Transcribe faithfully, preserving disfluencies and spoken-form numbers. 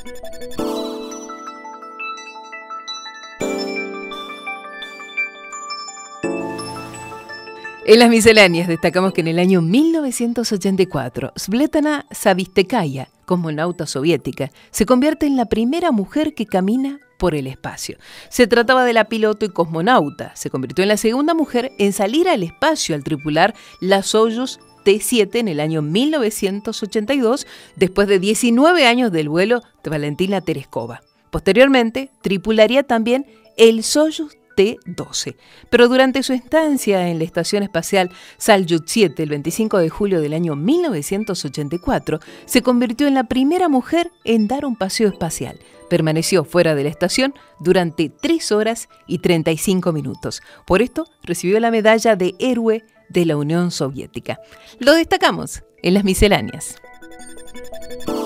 En las misceláneas destacamos que en el año mil novecientos ochenta y cuatro, Svetlana Savitskaya, cosmonauta soviética, se convierte en la primera mujer que camina por el espacio. Se trataba de la piloto y cosmonauta. Se convirtió en la segunda mujer en salir al espacio al tripular la Soyuz T siete en el año mil novecientos ochenta y dos, después de diecinueve años del vuelo de Valentina Tereskova. Posteriormente, tripularía también el Soyuz T doce. Pero durante su estancia en la Estación Espacial Salyut siete, el veinticinco de julio del año mil novecientos ochenta y cuatro, se convirtió en la primera mujer en dar un paseo espacial. Permaneció fuera de la estación durante tres horas y treinta y cinco minutos. Por esto, recibió la medalla de héroe de la Unión Soviética. Lo destacamos en las misceláneas.